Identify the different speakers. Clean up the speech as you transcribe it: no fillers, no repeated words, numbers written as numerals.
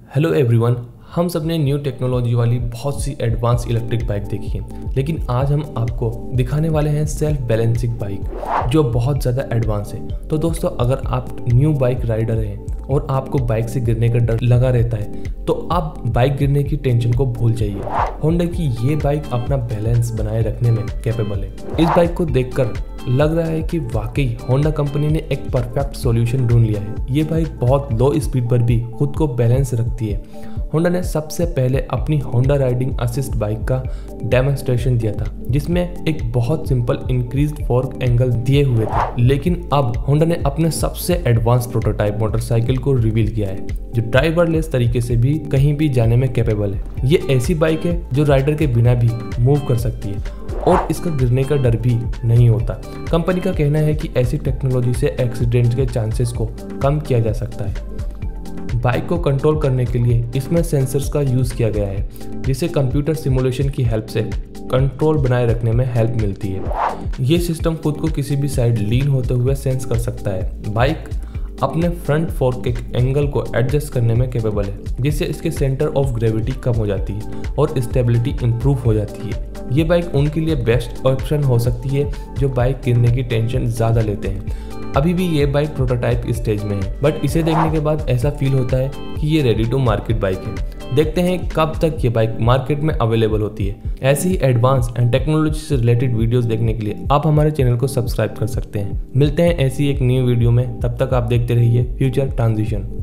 Speaker 1: Hello everyone, हम सब ने न्यू टेक्नोलॉजी वाली बहुत सी एडवांस इलेक्ट्रिक बाइक देखी है, लेकिन आज हम आपको दिखाने वाले हैं सेल्फ बैलेंसिंग बाइक जो बहुत ज़्यादा एडवांस है। तो दोस्तों, अगर आप न्यू बाइक राइडर हैं और आपको बाइक से गिरने का डर लगा रहता है तो आप बाइक गिरने की टेंशन को भूल जाइए। होंडा की ये बाइक अपना बैलेंस बनाए रखने में कैपेबल है। इस बाइक को देखकर लग रहा है कि वाकई होंडा कंपनी ने एक परफेक्ट सॉल्यूशन ढूंढ लिया है। ये बाइक बहुत लो स्पीड पर भी खुद को बैलेंस रखती है। होंडा ने सबसे पहले अपनी होंडा राइडिंग असिस्ट बाइक का डेमोन्स्ट्रेशन दिया था, जिसमें एक बहुत सिंपल इंक्रीज्ड फोर्क एंगल दिए हुए थे। लेकिन अब होंडा ने अपने सबसे एडवांस प्रोटोटाइप मोटरसाइकिल को रिवील किया है, जो ड्राइवरलेस तरीके से भी कहीं भी जाने में कैपेबल है। ये ऐसी बाइक है जो राइडर के बिना भी मूव कर सकती है और इसका गिरने का डर भी नहीं होता। कंपनी का कहना है कि ऐसी टेक्नोलॉजी से एक्सीडेंट के चांसेस को कम किया जा सकता है। बाइक को कंट्रोल करने के लिए इसमें सेंसर्स का यूज़ किया गया है, जिससे कंप्यूटर सिमुलेशन की हेल्प से कंट्रोल बनाए रखने में हेल्प मिलती है। ये सिस्टम खुद को किसी भी साइड लीन होते हुए सेंस कर सकता है। बाइक अपने फ्रंट फोर्क के एंगल को एडजस्ट करने में कैपेबल है, जिससे इसके सेंटर ऑफ ग्रेविटी कम हो जाती है और स्टेबिलिटी इंप्रूव हो जाती है। ये बाइक उनके लिए बेस्ट ऑप्शन हो सकती है जो बाइक गिरने की टेंशन ज़्यादा लेते हैं। अभी भी ये बाइक प्रोटोटाइप स्टेज में है, बट इसे देखने के बाद ऐसा फील होता है कि ये रेडी टू मार्केट बाइक है। देखते हैं कब तक ये बाइक मार्केट में अवेलेबल होती है। ऐसी ही एडवांस एंड टेक्नोलॉजी से रिलेटेड वीडियोस देखने के लिए आप हमारे चैनल को सब्सक्राइब कर सकते हैं। मिलते हैं ऐसी एक न्यू वीडियो में, तब तक आप देखते रहिए फ्यूचर ट्रांजिशन।